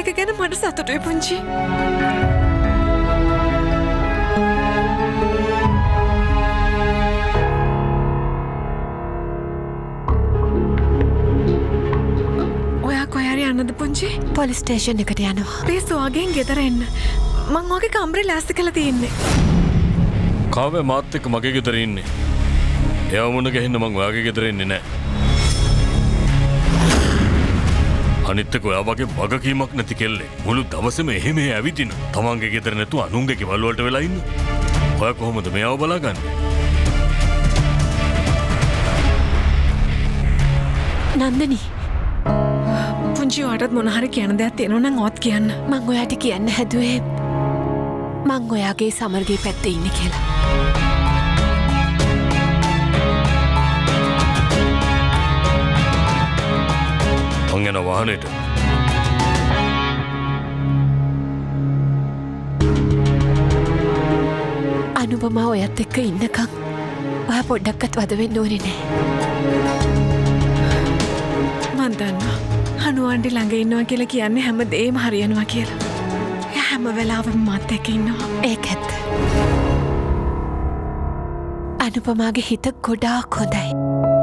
එක ගැන මට සතුටුයි පුංචි. යන්නද පුංචි? පොලිස් ස්ටේෂන් එකට යනවා. ප්ලීස් ඔයාගෙන් ගෙදර එන්න. මං ඔයාගේ කම්බරේ ලෑස්ති කරලා තියෙන්නේ. කාවේ මාත් එක්ක මගේ ගෙදර ඉන්නේ. එයාව මුණ ගැහෙන්න මං ඔයාගේ ගෙදර එන්නේ නැහැ. අනිත් එක ඔයා වගේ වගකීමක් නැති කෙල්ලෙක්. මුළු දවසේම එහෙම ඇවිදින. තමන්ගේ ගෙදර නැතුව අනුන්ගේ ගෙවල් වලට වෙලා ඉන්න. ඔයා කොහොමද මෙයාව බලාගන්නේ? නන්දනි පුංචි ඔයාටත් මොන හරි කියන දෙයක් තියෙනවා නම් ඔත් කියන්න. මං ඔයාට කියන්න හැදුවේ මං ඔයාගේ සමර්ගේ පැත්තේ ඉන්නේ කියලා. මං යන වාහනේට. අනුපමා ඔයත් එක්ක ඉන්නකම් ඔයා පොඩ්ඩක්වත් වද වෙන්න ඕනේ නෑ. මන් දන්නවා. අනුවන්ඩි ළඟ ඉන්නවා කියලා කියන්නේ හැම දේම හරියනවා කියලා. එයා හැම වෙලාවෙම මාත් එක්ක ඉන්නවා. ඒක ඇත්ත. අනුපමාගේ හිත ගොඩාක් හොඳයි.